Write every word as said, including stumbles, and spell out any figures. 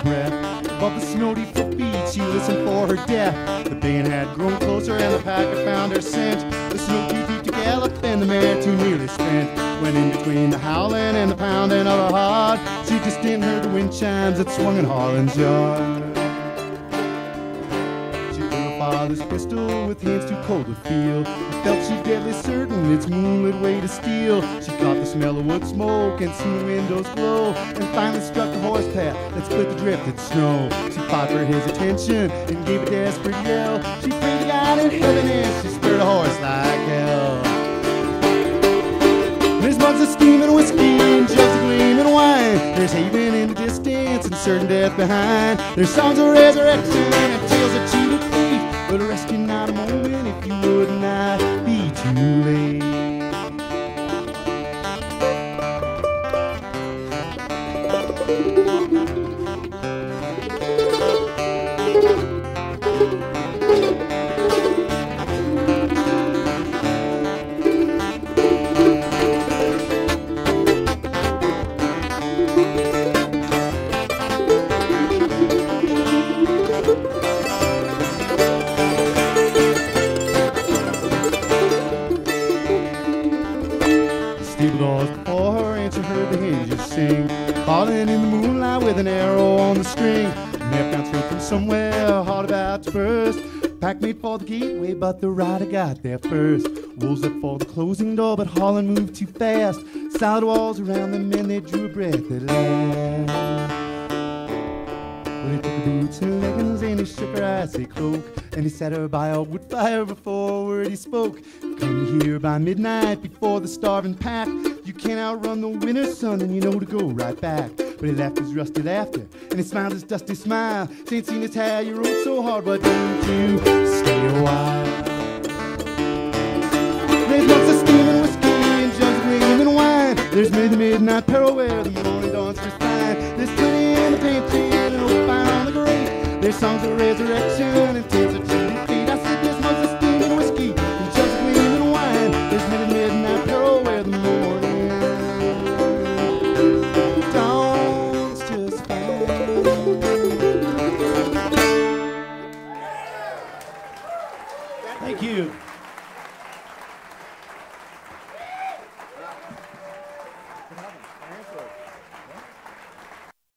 breath. Above the snow-deep feet, she listened for her death. The band had grown closer and the pack had found her scent. The snow too deep to gallop and the mare too nearly spent. When in between the howling and the pounding of her heart, she just didn't hear the wind chimes that swung in Harland's yard. Father's pistol with hands too cold to feel. I felt she deadly certain its moonlit way to steal. She caught the smell of wood smoke and seen the windows glow, and finally struck the horse path that split the drifted snow. She fought for his attention and gave a desperate yell. She prayed to God in heaven and she spurred a horse like hell. There's mugs of steaming whiskey and jugs of gleaming wine. There's haven in the distance and certain death behind. There's songs of resurrection and tales of cheated faith, but rescue not a moment if you would not be too late. Stable doors before her and she heard the hinges sing, falling in the moonlight with an arrow on the string. Mare found straight from somewhere, heart about to burst. Pack made for the gateway, but the rider got there first. Wolves looked for the closing door, but Harland moved too fast. Solid walls around them and they drew a breath at last. Well, he took her boots and leggings and he shook her icy cloak, and he set her by a wood fire before a word he spoke. Come here by midnight before the starving pack. You can't outrun the winter sun and you know to go right back. But he laughed his rusty laughter and he smiled his dusty smile. She ain't seen his hair, you rode so hard, but don't you stay a while. There's lots of steaming whiskey and jugs of gleaming wine. There's many the midnight peril where the morning dawns just fine. There's plenty in the pantry and an old fire on the grate. There's songs of resurrection and tales of cheating fate. I said there's lots of steaming whiskey and jugs of gleaming wine. There's many the midnight peril where the morning dawns just fine. Thank you.